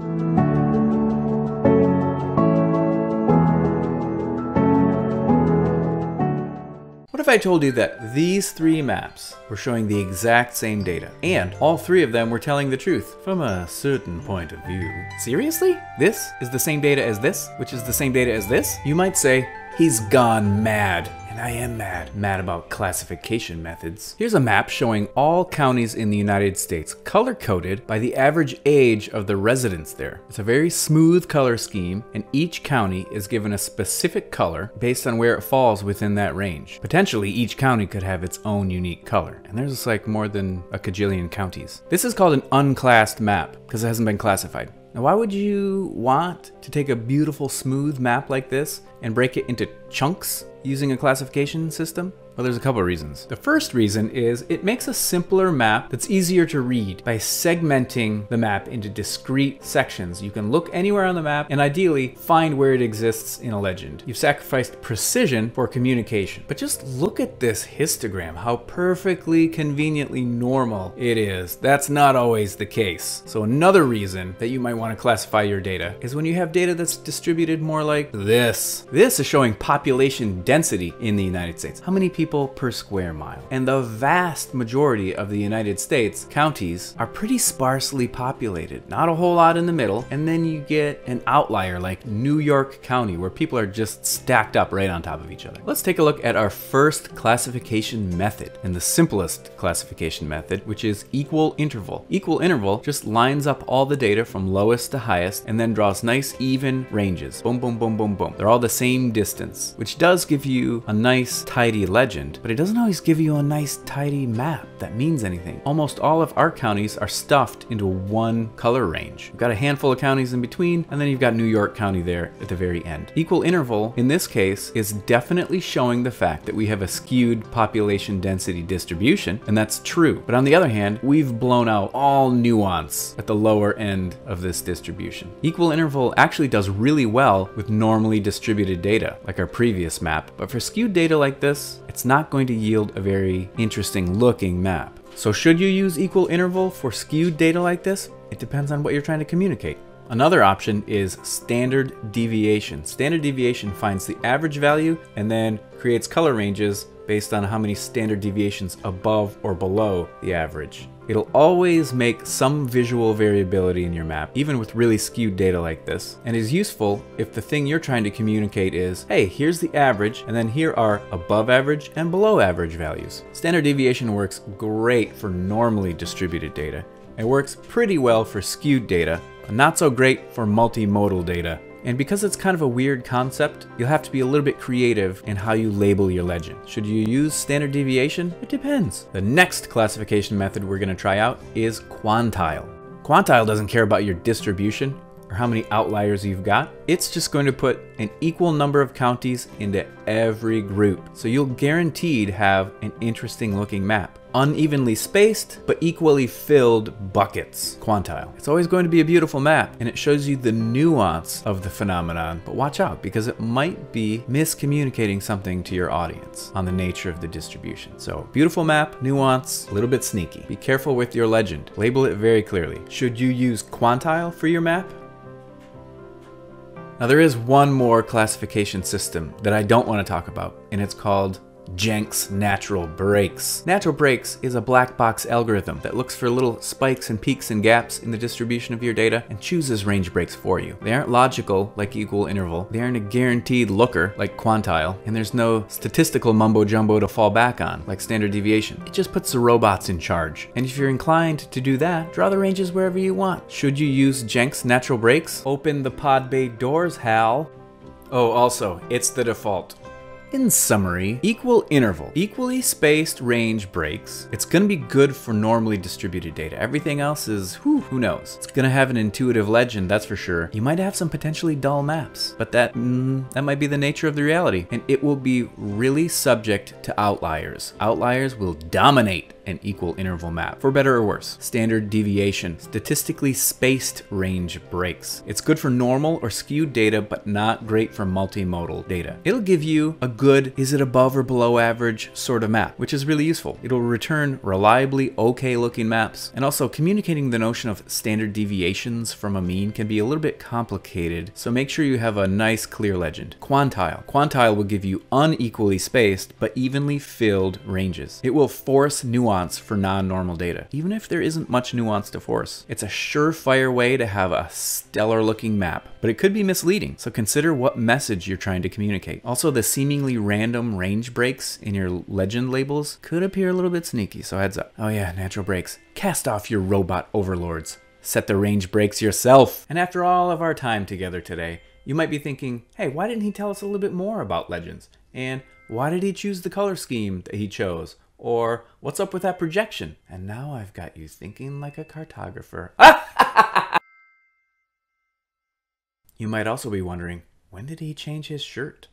What if I told you that these three maps were showing the exact same data, and all three of them were telling the truth from a certain point of view? Seriously? This is the same data as this, which is the same data as this? You might say, he's gone mad. And I am mad. Mad about classification methods. Here's a map showing all counties in the United States, color-coded by the average age of the residents there. It's a very smooth color scheme, and each county is given a specific color based on where it falls within that range. Potentially, each county could have its own unique color, and there's like more than a cajillion counties. This is called an unclassed map, because it hasn't been classified. Now, why would you want to take a beautiful, smooth map like this and break it into chunks using a classification system? Well, there's a couple of reasons. The first reason is it makes a simpler map that's easier to read by segmenting the map into discrete sections. You can look anywhere on the map and ideally find where it exists in a legend. You've sacrificed precision for communication. But just look at this histogram, how perfectly conveniently normal it is. That's not always the case. So another reason that you might want to classify your data is when you have data that's distributed more like this. This is showing population density in the United States. How many people per square mile? And the vast majority of the United States counties are pretty sparsely populated. Not a whole lot in the middle, and then you get an outlier like New York County where people are just stacked up right on top of each other. Let's take a look at our first classification method, and the simplest classification method, which is equal interval. Equal interval just lines up all the data from lowest to highest and then draws nice even ranges. Boom, boom, boom, boom, boom. They're all the same distance, which does give you a nice tidy legend, but it doesn't always give you a nice tidy map that means anything. Almost all of our counties are stuffed into one color range. You've got a handful of counties in between, and then you've got New York County there at the very end. Equal interval, in this case, is definitely showing the fact that we have a skewed population density distribution, and that's true. But on the other hand, we've blown out all nuance at the lower end of this distribution. Equal interval actually does really well with normally distributed data, like our previous map, but for skewed data like this, it's not going to yield a very interesting looking map. So should you use equal interval for skewed data like this? It depends on what you're trying to communicate. Another option is standard deviation. Standard deviation finds the average value and then creates color ranges based on how many standard deviations above or below the average. It'll always make some visual variability in your map, even with really skewed data like this, and is useful if the thing you're trying to communicate is, hey, here's the average, and then here are above average and below average values. Standard deviation works great for normally distributed data. It works pretty well for skewed data, but not so great for multimodal data. And because it's kind of a weird concept, you'll have to be a little bit creative in how you label your legend. Should you use standard deviation? It depends. The next classification method we're going to try out is Quantile. Quantile doesn't care about your distribution or how many outliers you've got. It's just going to put an equal number of counties into every group. So you'll guaranteed have an interesting looking map. Unevenly spaced, but equally filled buckets. Quantile. It's always going to be a beautiful map, and it shows you the nuance of the phenomenon, but watch out because it might be miscommunicating something to your audience on the nature of the distribution. So beautiful map, nuance, a little bit sneaky. Be careful with your legend. Label it very clearly. Should you use Quantile for your map? Now there is one more classification system that I don't want to talk about, and it's called Jenks natural breaks. Natural breaks is a black box algorithm that looks for little spikes and peaks and gaps in the distribution of your data and chooses range breaks for you. They aren't logical like equal interval, they aren't a guaranteed looker like Quantile, and there's no statistical mumbo jumbo to fall back on like standard deviation. It just puts the robots in charge. And if you're inclined to do that, draw the ranges wherever you want. Should you use Jenks natural breaks? Open the pod bay doors, Hal. Oh, also, it's the default. In summary, equal interval, equally spaced range breaks. It's going to be good for normally distributed data. Everything else is, who knows? It's going to have an intuitive legend, that's for sure. You might have some potentially dull maps, but that might be the nature of the reality. And it will be really subject to outliers. Outliers will dominate an equal interval map, for better or worse. Standard deviation, statistically spaced range breaks. It's good for normal or skewed data, but not great for multimodal data. It'll give you a good, is it above or below average sort of map, which is really useful. It'll return reliably okay looking maps. And also communicating the notion of standard deviations from a mean can be a little bit complicated, so make sure you have a nice clear legend. Quantile. Quantile will give you unequally spaced but evenly filled ranges. It will force nuance for non-normal data, even if there isn't much nuance to force. It's a surefire way to have a stellar looking map, but it could be misleading, so consider what message you're trying to communicate. Also, the seemingly random range breaks in your legend labels could appear a little bit sneaky, so heads up. Oh yeah, natural breaks. Cast off your robot overlords. Set the range breaks yourself. And after all of our time together today, you might be thinking, hey, why didn't he tell us a little bit more about legends? And why did he choose the color scheme that he chose? Or what's up with that projection? And now I've got you thinking like a cartographer. You might also be wondering, when did he change his shirt?